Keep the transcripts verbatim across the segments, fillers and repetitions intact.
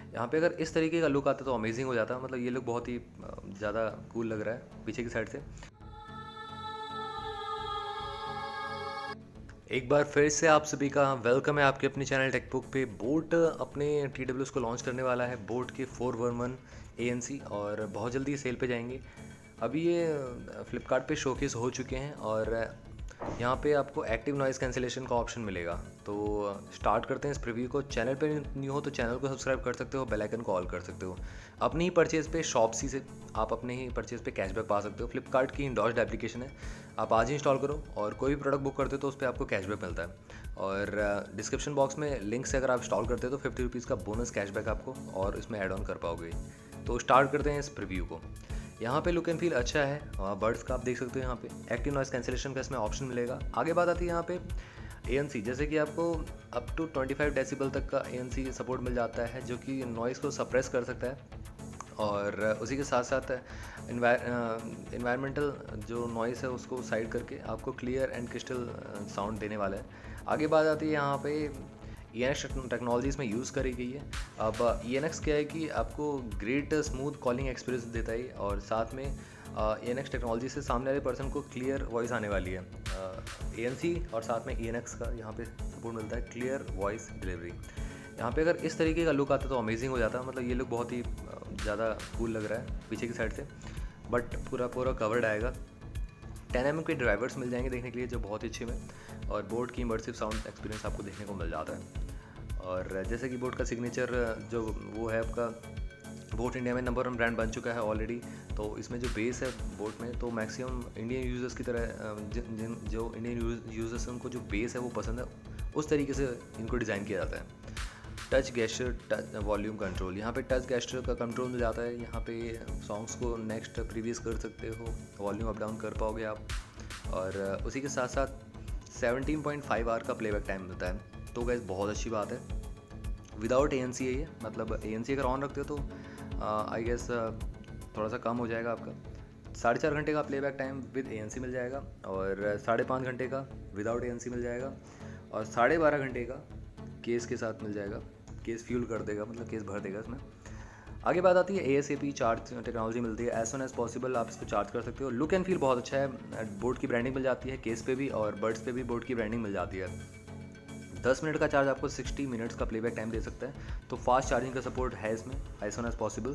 यहाँ पे अगर इस तरीके का लुक आता तो अमेजिंग हो जाता। मतलब ये लुक बहुत ही ज़्यादा कूल लग रहा है पीछे की साइड से। एक बार फिर से आप सभी का वेलकम है आपके अपने चैनल टेकबुक पे। बोट अपने टी डब्ल्यूज़ को लॉन्च करने वाला है, बोट के four one one A N C, और बहुत जल्दी सेल पे जाएंगे। अभी ये फ्लिपकार्ट पे शोकेस हो चुके हैं और यहाँ पे आपको एक्टिव नॉइज़ कैंसिलेशन का ऑप्शन मिलेगा। तो स्टार्ट करते हैं इस प्रीव्यू को। चैनल पे न्यू हो तो चैनल को सब्सक्राइब कर सकते हो, बेल आइकन को ऑल कर सकते हो। अपनी ही परचेज़ पे शॉप्सी से आप अपने ही परचेज़ पे कैशबैक पा सकते हो। फ्लिपकार्ट की इंडोर्स्ड एप्लीकेशन है, आप आज ही इंस्टॉल करो और कोई भी प्रोडक्ट बुक करते हो तो उस पर आपको कैशबैक मिलता है। और डिस्क्रिप्शन बॉक्स में लिंक से अगर आप इंस्टॉल करते हो तो फिफ्टी रुपीज़ का बोनस कैशबैक आपको और इसमें ऐड ऑन कर पाओगे। तो स्टार्ट करते हैं इस प्रीव्यू को। यहाँ पे लुक एंड फील अच्छा है, बर्ड्स का आप देख सकते हो। यहाँ पे एक्टिव नॉइज़ कैंसिलेशन का इसमें ऑप्शन मिलेगा। आगे बात आती है यहाँ पे ए एन सी, जैसे कि आपको अप टू पच्चीस डेसिबल तक का ए एन सी सपोर्ट मिल जाता है, जो कि नॉइज़ को सप्रेस कर सकता है। और उसी के साथ साथ इन्वायरमेंटल जो नॉइज़ है उसको साइड करके आपको क्लियर एंड क्रिस्टल साउंड देने वाला है। आगे बात आती है यहाँ पे ई एन एक्स टेक्नोलॉजी इसमें यूज़ करी गई है। अब ई एन एक्स क्या है कि आपको ग्रेट स्मूथ कॉलिंग एक्सपीरियंस देता है और साथ में ई एन एक्स टेक्नोलॉजी से सामने वाले पर्सन को क्लियर वॉइस आने वाली है। ए एन सी और साथ में ई एन एक्स का यहाँ पे सपोर्ट मिलता है, क्लियर वॉइस डिलीवरी। यहाँ पे अगर इस तरीके का लुक आता तो अमेजिंग हो जाता। मतलब ये लुक बहुत ही ज़्यादा कूल लग रहा है पीछे की साइड से, बट पूरा पूरा कवर्ड आएगा। टेन एम एम के ड्राइवर्स मिल जाएंगे देखने के लिए, जो बहुत अच्छे में, और बोट की इमर्सिव साउंड एक्सपीरियंस आपको देखने को मिल जाता है। और जैसे कि बोट का सिग्नेचर जो वो है आपका, बोट इंडिया में नंबर वन ब्रांड बन चुका है ऑलरेडी। तो इसमें जो बेस है बोट में, तो मैक्सिमम इंडियन यूज़र्स की तरह जिन जिन जो इंडियन यूज़र्स हैं उनको जो बेस है वो पसंद है, उस तरीके से इनको डिज़ाइन किया जाता है। Touch gesture, touch volume control, यहाँ पे टच गेस्चर का कंट्रोल मिल जाता है। यहाँ पे सॉन्ग्स को नेक्स्ट प्रीवियस कर सकते हो, वॉल्यूम अप डाउन कर पाओगे आप। और उसी के साथ साथ सेवनटीन पॉइंट फाइव आवर का प्लेबैक टाइम मिलता है। तो गाइस बहुत अच्छी बात है। विदाउट ए एन सी है ये, मतलब ए एन सी अगर ऑन रखते हो तो आई गेस थोड़ा सा कम हो जाएगा आपका। साढ़े चार घंटे का playback time with A N C मिल जाएगा, और साढ़े पाँच घंटे का विदाउट ए एन सी मिल जाएगा, और साढ़े बारह घंटे का केस के साथ मिल जाएगा। केस फ्यूल कर देगा, मतलब केस भर देगा इसमें। आगे बात आती है A S A P charge technology मिलती है। एज सुन एज पॉसिबल आप इसको चार्ज कर सकते हो। लुक एंड फील बहुत अच्छा है। बोट की ब्रांडिंग मिल जाती है केस पे भी, और बर्ड्स पे भी बोट की ब्रांडिंग मिल जाती है। दस मिनट का चार्ज आपको साठ मिनट्स का प्लेबैक टाइम दे सकता है। तो फास्ट चार्जिंग का सपोर्ट है इसमें, एज सुन एज पॉसिबल।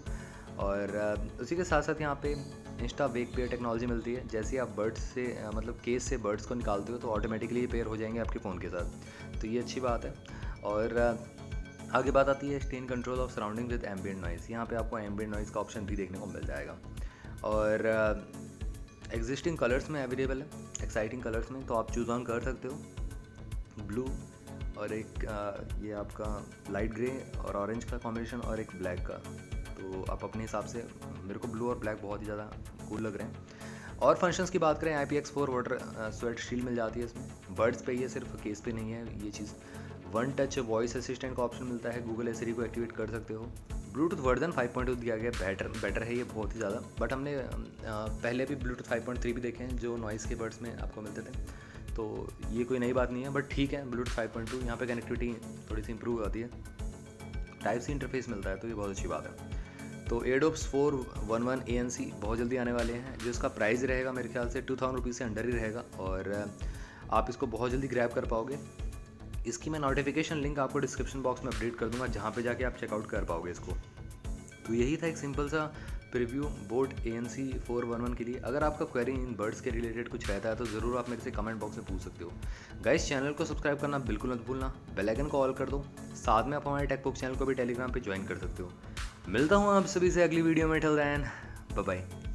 और उसी के साथ साथ यहाँ पे इंस्टा वेक पेयर टेक्नोलॉजी मिलती है। जैसे आप बर्ड्स से मतलब केस से बर्ड्स को निकालते हो तो ऑटोमेटिकली पेयर हो जाएंगे आपके फ़ोन के साथ, तो ये अच्छी बात है। और आगे बात आती है stay in control of surrounding with ambient noise. यहाँ पे आपको एम्बिएंट नॉइज़ का ऑप्शन भी देखने को मिल जाएगा। और एग्जिस्टिंग कलर्स में अवेलेबल है, एक्साइटिंग कलर्स में, तो आप चूज़ ऑन कर सकते हो। ब्लू और एक आ, ये आपका लाइट ग्रे और ऑरेंज का कॉम्बिनेशन, और एक ब्लैक का। तो आप अपने हिसाब से, मेरे को ब्लू और ब्लैक बहुत ही ज़्यादा कूल लग रहे हैं। और फंक्शंस की बात करें, I P X four water sweat shield मिल जाती है इसमें। बर्ड्स पे ये सिर्फ केस पे नहीं है ये चीज़। वन टच वॉइस असिस्टेंट का ऑप्शन मिलता है, गूगल एसिरी को एक्टिवेट कर सकते हो। Bluetooth version five point two दिया गया, बेटर बेटर है ये बहुत ही ज़्यादा। बट हमने आ, पहले भी ब्लूटूथ फाइव पॉइंट थ्री भी देखे हैं जो नॉइज़ के बर्ड्स में आपको मिलते थे, तो ये कोई नई बात नहीं है। बट ठीक है, ब्लूटूथ फाइव पॉइंट टू यहाँ पे कनेक्टिविटी थोड़ी सी इंप्रूव होती है। टाइप सी इंटरफेस मिलता है, तो ये बहुत अच्छी बात है। तो एडोप्स four one one A N C बहुत जल्दी आने वाले हैं, जो इसका प्राइस रहेगा मेरे ख्याल से टू थाउजेंड रुपीज़ से अंडर ही रहेगा, और आप इसको बहुत जल्दी ग्रैब कर पाओगे। इसकी मैं नोटिफिकेशन लिंक आपको डिस्क्रिप्शन बॉक्स में अपडेट कर दूंगा, जहाँ पे जाके आप चेकआउट कर पाओगे इसको। तो यही था एक सिंपल सा preview Boat A N C four one one के लिए। अगर आपका क्वेरी इन बर्ड्स के रिलेटेड कुछ रहता है तो ज़रूर आप मेरे से कमेंट बॉक्स में पूछ सकते हो। गाइस, चैनल को सब्सक्राइब करना बिल्कुल मत भूलना, बेल आइकन को ऑल कर दो। साथ में आप हमारे टेकबुक चैनल को भी टेलीग्राम पे ज्वाइन कर सकते हो। मिलता हूँ आप सभी से अगली वीडियो में। Till then, bye bye.